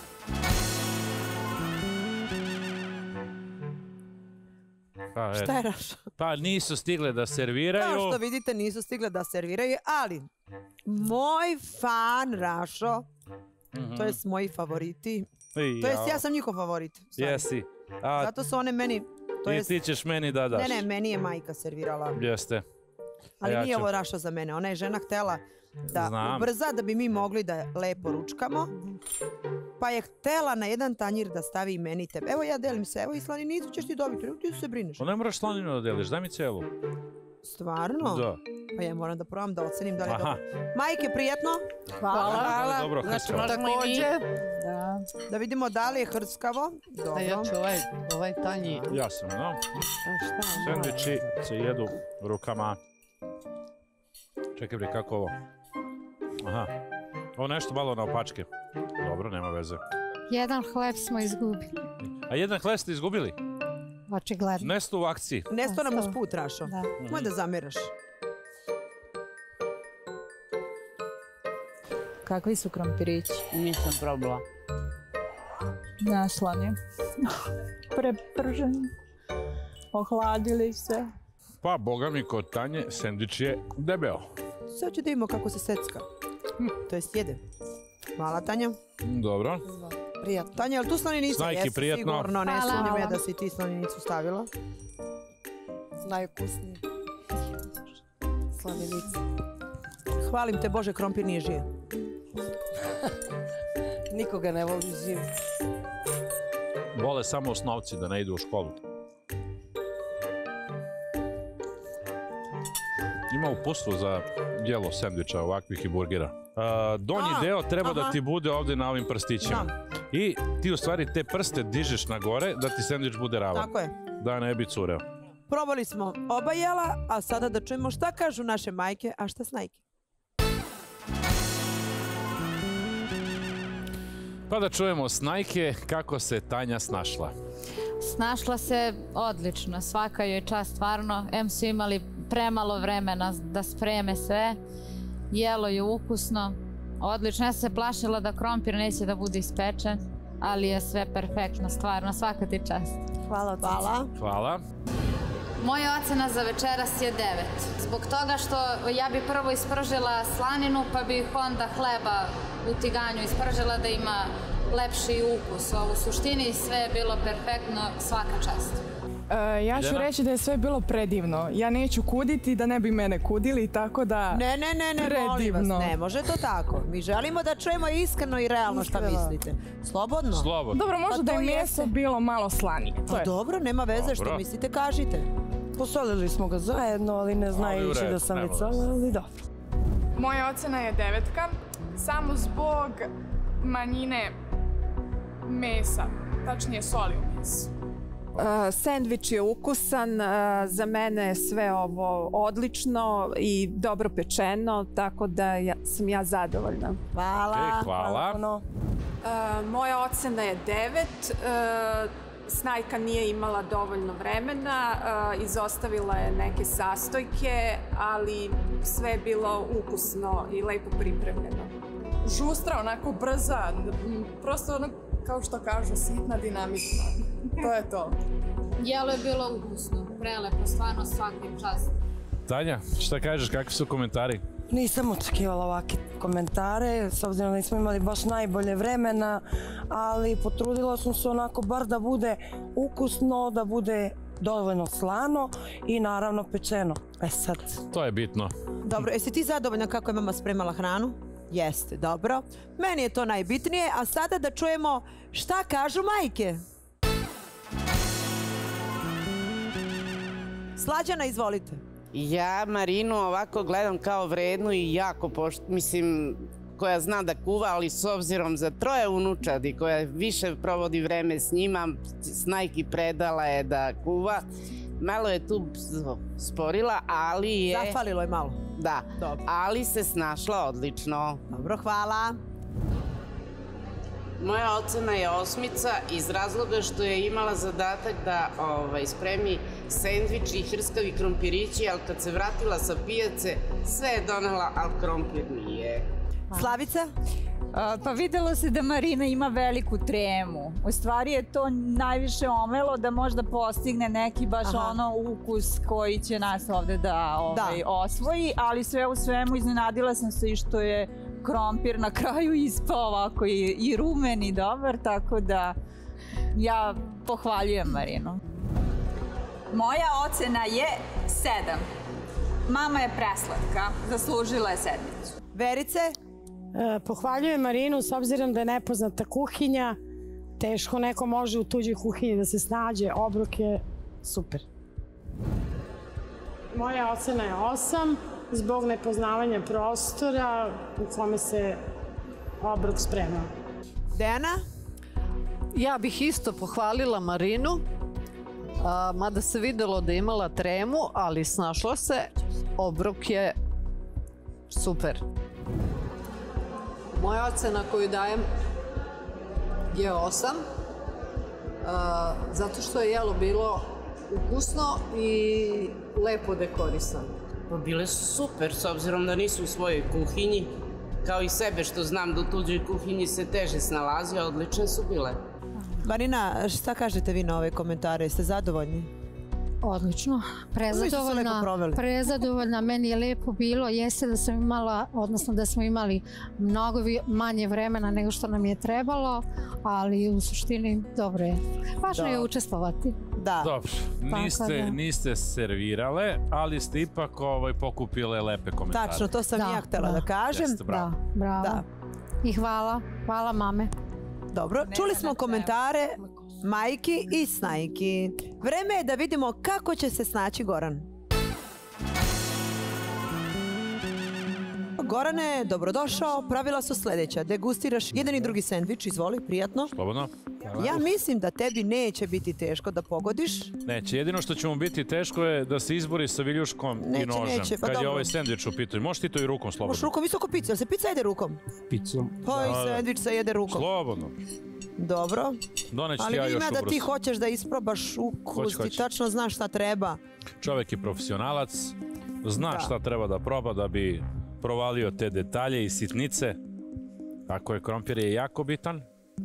Šta je, Rašo? Pa nisu stigle da serviraju. Kao što vidite, nisu stigle da serviraju, ali moj fan, Rašo, to jest moji favoriti, to jest ja sam njihov favorit. Jesi. Zato su one meni... I ti ćeš meni da daš. Ne, meni je majka servirala. Jeste. Ali nije ovo Rašo za mene, ona je žena htela da ubrza, da bi mi mogli da lepo ručkamo. Pa je htela na jedan tanjir da stavi i meni tebe. Evo ja delim se, evo i slaninicu ćeš ti dobiti, ti se brineš. Pa ne moraš slaninu da deliš, daj mi celu. Stvarno? Da. Pa ja moram da probam da ocenim da li je dobro. Majke, prijatno? Hvala. Dobro, također. Da vidimo da li je hrckavo. Dobro. Ja ću ovaj tanji. Ja sam, no. Sendviči se jedu rukama. Čekaj bre, kako ovo? Aha, ovo nešto malo na opačke. Dobro, nema veze. Jedan hleb smo izgubili. A jedan hleb ste izgubili? Očigledno. Nesto u akciji. Nesto nam usput, Rašo. Moj da zameraš. Kakvi su krompirići? Nisam probala. Naslani. Preprženi. Ohladili se. Pa, boga mi, kod Tanje sendvič je debeo. Sad ću da imamo kako se secka. To jest jede. Hvala, Tanja. Dobro. Prijatno. Tanja, jel tu slaninicu? Snajki, prijetno. Sigurno, ne sumnjam ja da si ti slaninicu stavila. Najukusniji. Slanica. Hvalim te, Bože, krompir nije živ. Nikoga ne voli živ. Vole samo osnovci da ne idu u školu. Ima uputstvo za jelo sendviča ovakvih i burgera. Donji deo treba da ti bude ovdje na ovim prstićima. I ti u stvari te prste dižeš na gore da ti sendvič bude ravan. Tako je. Da ne bi cureo. Probali smo oba jela, a sada da čujemo šta kažu naše majke, a šta snajke. Pa da čujemo snajke kako se Tanja snašla. Snašla se odlično, svaka joj čast stvarno. Em su imali premalo vremena da spreme sve. Jelo je ukusno, odlično. Ja sam se plašila da krompir neće da bude ispečen, ali je sve perfektno, stvarno, svaka ti čast. Hvala. Hvala. Moja ocena za večeras je 9. Zbog toga što ja bi prvo ispržila slaninu, pa bih onda hleba u tiganju ispržila da ima lepši ukus. U suštini sve je bilo perfektno, svaka čast. Ja ću reći da je sve bilo predivno. Ja neću kuditi da ne bi mene kudili, tako da... Ne, molim vas, ne može to tako. Mi želimo da čujemo iskreno i realno šta mislite. Slobodno? Dobro, možda da je meso bilo malo slanije. Pa dobro, nema veze, što mislite, kažite. Posolili smo ga zajedno, ali ne znajući da sam već ali dobro. Moja ocena je 9, samo zbog manjine mesa, tačnije soli u mesu. Sendvič je ukusan, za mene je sve ovo odlično i dobro pečeno, tako da sam ja zadovoljna. Hvala. Moja ocena je 9. Snajka nije imala dovoljno vremena, izostavila je neke sastojke, ali sve je bilo ukusno i lepo pripremljeno. Žustra, onako brza, prosto ono, kao što kažu, sitna dinamika. To je to. Jelo je bilo ukusno, prelepo, stvarno svakim čast. Tanja, šta kažeš, kakvi su komentari? Nisam očekivala ovakve komentare, s obzirom da nismo imali baš najbolje vremena, ali potrudila sam se onako bar da bude ukusno, da bude dovoljno slano i naravno pečeno. Sad. To je bitno. Dobro, jesi ti zadovoljna kako je mama spremala hranu? Jeste, dobro. Meni je to najbitnije, a sada da čujemo šta kažu majke. Slađana, izvolite. Ja Marinu ovako gledam kao vrednu i jako mislim, koja zna da kuva, ali s obzirom za 3 unučadi koja više provodi vreme s njima, Snajki predala je da kuva. Malo je tu sporila, ali je... Zafalilo je malo. Da, ali se snašla odlično. Dobro, hvala. Moja ocena je 8 iz razloga što je imala zadatak da spremi sendvič i hrskavi krompirići, ali kad se vratila sa pijace, sve je donela, ali krompir nije. Slavica? Pa videlo se da Marina ima veliku tremu. U stvari je to najviše omelo da možda postigne neki baš ono ukus koji će nas ovde da osvoji, ali sve u svemu iznenadila sam se i što je krompir na kraju ispao ovako i rumen i dobar, tako da ja pohvaljujem Marinu. Moja ocena je 7. Mama je preslatka, zaslužila je sedmicu. Verice? Pohvaljujem Marinu s obzirom da je nepoznata kuhinja. Teško neko može u tuđoj kuhinji da se snađe. Obrok je super. Moja ocena je 8 zbog nepoznavanja prostora u kome se obrok sprema. Dejana? Ja bih isto pohvalila Marinu, mada se videlo da je imala tremu, ali snašla se. Obrok je Super. Moja ocena koju dajem je 8. Zato što je jelo bilo ukusno i lepo dekorisano. Bile su super, s obzirom da nisu u svojoj kuhinji. Kao i sebe, što znam da u tuđoj kuhinji se teže snalazi, a odlične su bile. Marina, šta kažete vi na ove komentare? Jeste zadovoljni? Odlično, prezadovoljna, meni je lepo bilo, jeste da sam imala, odnosno da smo imali mnogo manje vremena nego što nam je trebalo, ali u suštini dobro je. Važno je učestvovati. Dobro, niste servirale, ali ste ipak pokupile lepe komentare. Tačno, to sam ja htjela da kažem. Bravo. I hvala mame. Dobro, čuli smo komentare majki i snajki. Vreme je da vidimo kako će se snaći Goran. Gorane, dobrodošao. Pravila su sljedeća. Degustiraš jedan i drugi sendvič, izvoli, prijatno. Slobodno. Ja mislim da tebi neće biti teško da pogodiš. Neće, jedino što će mu biti teško je da se izbori sa viljuškom i nožem. Kad je ovaj sendvič u pitanju. Možeš ti to i rukom slobodno. Možeš rukom, isto ko pizza. Jel se pizza jede rukom? Pizzom. Pa i sendvič se jede rukom. Slobodno. Dobro. Ali vidim ja da ti hoćeš da isprobaš ukus, ti tačno znaš šta treba. Čovjek je profesionalac, zna šta treba da proba da bi provalio te detalje i sitnice. Ako je krompir je jako bitan.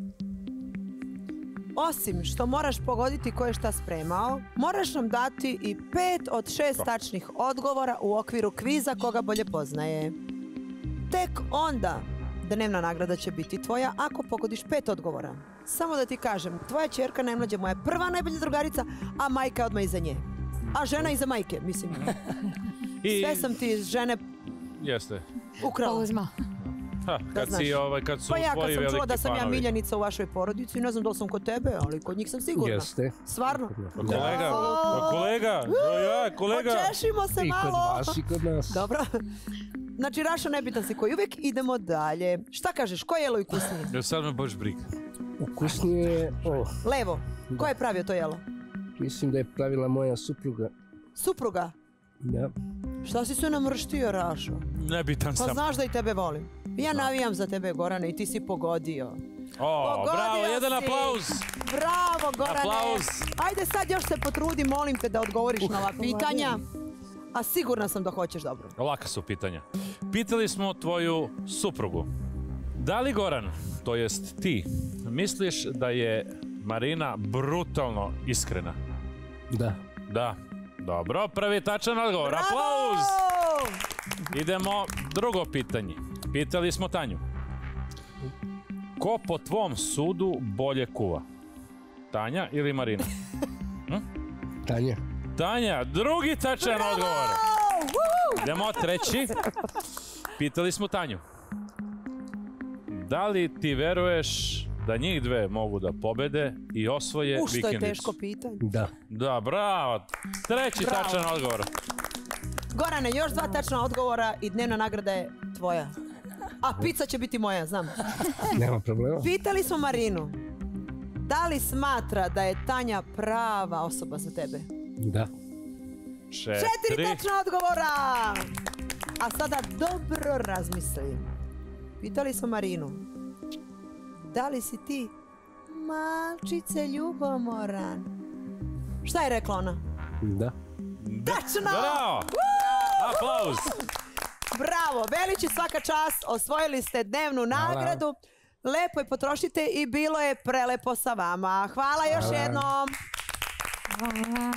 Osim što moraš pogoditi ko je šta spremao, moraš nam dati i 5 od 6 tačnih odgovora u okviru kviza koga bolje poznaje. Tek onda dnevna nagrada će biti tvoja ako pogodiš 5 odgovora. Samo da ti kažem, tvoja ćerka najmlađa moja prva najbolja drugarica, a majka odmah iza nje. A žena iza majke, mislim. Sve sam ti iz žene ukrala. Kad su tvoji veliki fanovi. Pa ja kad sam čula da sam ja miljenica u vašoj porodici, ne znam da li sam kod tebe, ali kod njih sam sigurna. Jeste. Stvarno? Kolega. Počešimo se malo. I kod vas i kod nas. Dobro. Znači, Rašo, nebitan si koji uvijek, idemo dalje. Šta kažeš, ko je jelo ukusnije? Sad me baš briga. Ukusnije je ovo. Levo. Ko je pravio to jelo? Mislim da je pravila moja supruga. Supruga? Da. Šta si se namrštio, Rašo? Nebitan sam. Pa znaš da i tebe volim. Ja navijam za tebe, Gorane, i ti si pogodio. Bravo, jedan aplauz. Bravo, Gorane. Aplauz. Ajde sad još se potrudi, molim te da odgovoriš na ova pitanja. A sigurna sam da hoćeš dobro. Laka su pitanja. Pitali smo tvoju suprugu. Da li Goran, to jest ti, misliš da je Marina brutalno iskrena? Da. Da. Dobro, prvi tačan odgovor. Bravo! Aplauz! Idemo drugo pitanje. Pitali smo Tanju. Ko po tvom sudu bolje kuva? Tanja ili Marina? Tanja. Tanja, drugi tačan odgovor. Idemo treći. Pitali smo Tanju. Da li ti veruješ da njih dve mogu da pobede i osvoje vikendicu? Što je teško pitanje. Da. Da, bravo. Treći tačan odgovor. Gorane, još 2 tačna odgovora i dnevna nagrada je tvoja. A pizza će biti moja, znam. Nema problema. Pitali smo Marinu. Da li smatra da je Tanja prava osoba za tebe? Da. 4 tačna odgovora! A sada dobro razmisli. Pitali smo Marinu. Da li si ti malčice ljubomoran? Šta je rekla ona? Da. Tačno! Bravo! Aplauz! Bravo, Velići, svaka čast, osvojili ste dnevnu nagradu. Lepo je potrošite i bilo je prelepo sa vama. Hvala još jednom. Hvala.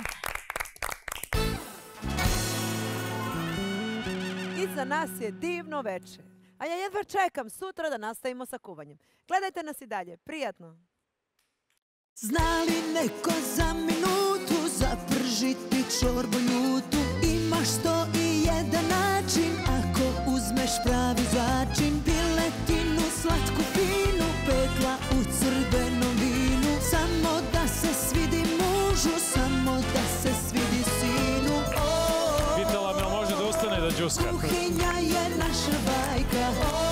Iza nas je divno večer, a ja jedva čekam sutra da nastavimo sa kuvanjem. Gledajte nas i dalje, prijatno. Zna li neko za minutu zapržiti čorbu ljutu? Imaš 101 način ako uzmeš pravi začin. Piletinu slatku finu, pekla u crvenom vinu. Samo da se svidi mužu, samo da se svidi sinu. Pitala me, može da ustane da džuska. Kuhinja je naša bajka.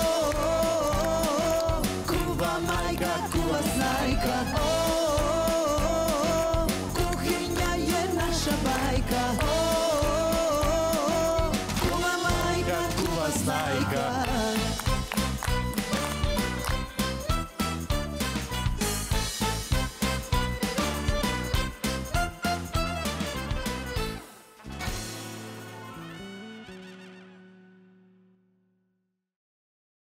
Kuva majka, kuva snajka. Kuhinja je naša bajka. Kuva majka, kuva snajka.